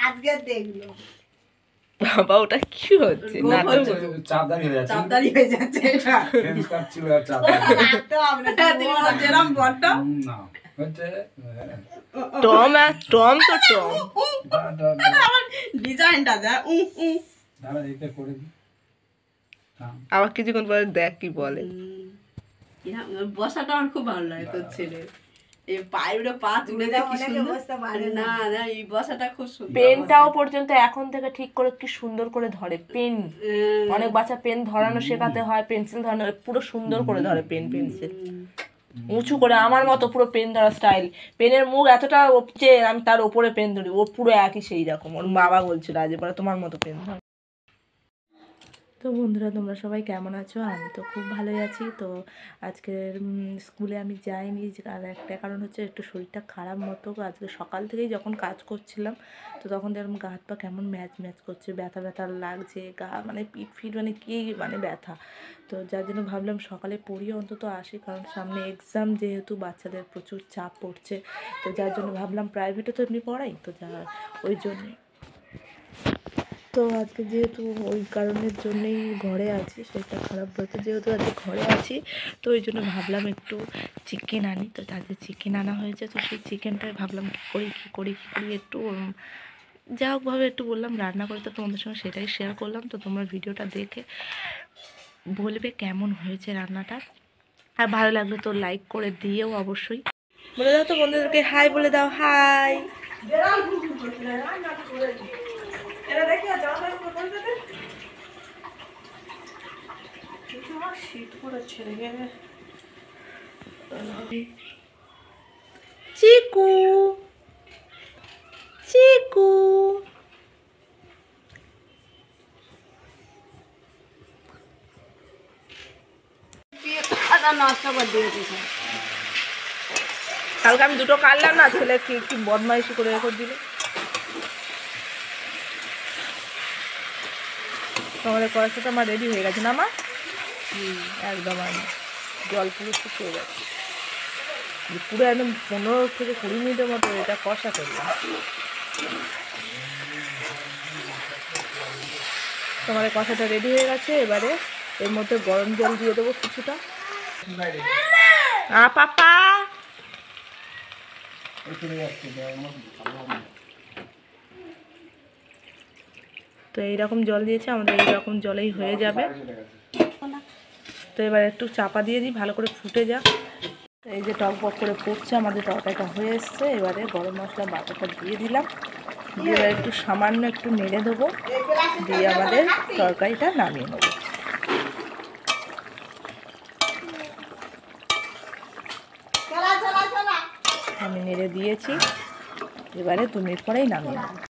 আজকে দেখলো বাবা ওটা কি হচ্ছে? না চাপদারি হয়ে যাচ্ছে, চাপদারি হয়ে যাচ্ছে এটা ফ্রেঞ্চ কাট ছিল আর চাপদারি তো আমরা যেরকম বড় না হচ্ছে টম আর টম তো টম। আমার ডিজাইনটা দেখ দাঁড়া এইটা করে দি। আবার কিছুক্ষণ পরে দেখ কি বলে। বসাটা আমার খুব ভালো লাগে তোর ছেলের, এই পায়ের পা তুলে দেয় কি সুন্দর। না না এই বসাটা খুব সুন্দর। পেনটাও পর্যন্ত এখন থেকে ঠিক করে কি সুন্দর করে ধরে পেন। অনেক বাচ্চা পেন ধরানো শেখাতে হয়, পেন্সিল ধরানো, পুরো সুন্দর করে ধরে পেন পেন্সিল উঁচু করে আমার মতো পুরো পেন ধরা স্টাইল। পেনের মুখ এতটা উপচে আমি তার উপরে পেন ধরি, ও পুরো একই সেই রকম। ওর বাবা বলছিল আজ পরে তোমার মতো পেন ধর। তো বন্ধুরা তোমরা সবাই কেমন আছো? আমি তো খুব ভালোই আছি। তো আজকের স্কুলে আমি যাইনি, আর একটা কারণ হচ্ছে একটু শরীরটা খারাপ মতো। আজকে সকাল থেকেই যখন কাজ করছিলাম তো তখন দেখলাম গা হাত পা কেমন ম্যাচ ম্যাচ করছে, ব্যথা ব্যথা লাগছে, গা মানে পিঠ ফিট মানে কী মানে ব্যথা। তো যার জন্য ভাবলাম সকালে পড়িয়ে অন্তত আসি, কারণ সামনে এক্সাম যেহেতু বাচ্চাদের প্রচুর চাপ পড়ছে। তো যার জন্য ভাবলাম প্রাইভেটে তো এমনি পড়াই, তো ওই জন্যে তো আজকে যেহেতু ওই কারণের জন্যেই ঘরে আছি, সেটা খারাপ বলতে যেহেতু আজকে ঘরে আছি তো ওই জন্য ভাবলাম একটু চিকেন আনি। তো তাদের চিকেন আনা হয়েছে, তো সেই চিকেনটাই ভাবলাম কী করি একটু যা হোকভাবে একটু বললাম রান্না করে, তো তোমাদের সঙ্গে সেটাই শেয়ার করলাম। তো তোমরা ভিডিওটা দেখে বলবে কেমন হয়েছে রান্নাটা, আর ভালো লাগলে তো লাইক করে দিয়েও অবশ্যই। বলে দাও তো বন্ধুদেরকে হাই বলে দাও, হাই। চিকু চিকু নষ্ট করে দিয়েছে। কালকে আমি দুটো কাটলাম না, ছেলে কি বদমাইশি করে রেখে দিল। তোমাদের কড়াইটা আমার রেডি হয়ে গেছে না মা? একদম আমি জল পুরো শুকিয়ে গেছে, পুরো একদম 15 থেকে 20 মিনিটের মতো এটা কষা করলাম। তোমাদের কষাটা রেডি হয়ে গেছে, এবারে এর মধ্যে গরম জল দিয়ে দেবো কিছুটা। পাপা তো এইরকম জল দিয়েছে, আমাদের এইরকম জলেই হয়ে যাবে। তো এবার একটু চাপা দিয়ে দিই, ভালো করে ফুটে যাক। এই যে টকবক করে ফুটছে, আমাদের তরকারিটা হয়ে এসছে। এবারে গরম মশলা বাটাটা দিয়ে দিলাম, দিয়ে এবার একটু সামান্য একটু নেড়ে দেবো, দিয়ে আমাদের তরকারিটা নামিয়ে নেবো। আমি নেড়ে দিয়েছি, এবারে 2 মিনিট পরেই নামিয়ে নেবো।